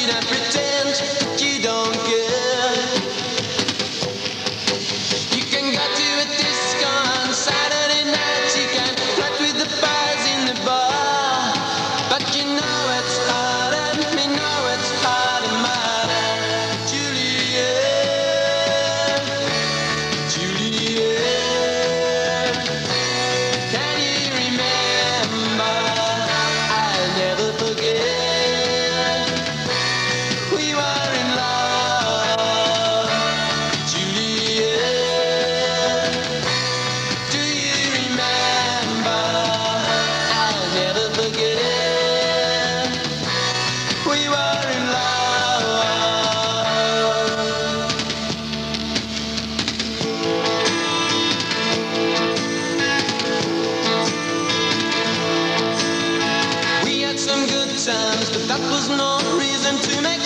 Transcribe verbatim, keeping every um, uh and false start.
don't pretend that you don't care. You can go to a disco on Saturday night, you can flirt with the boys in the bar, but you know it's hard and me know it's hard and mad. Juliette, Juliette, can you remember? I'll never forget. We were in love, Juliette. Do you remember? I'll never forget. We were in love. We had some good times, but that was no reason to make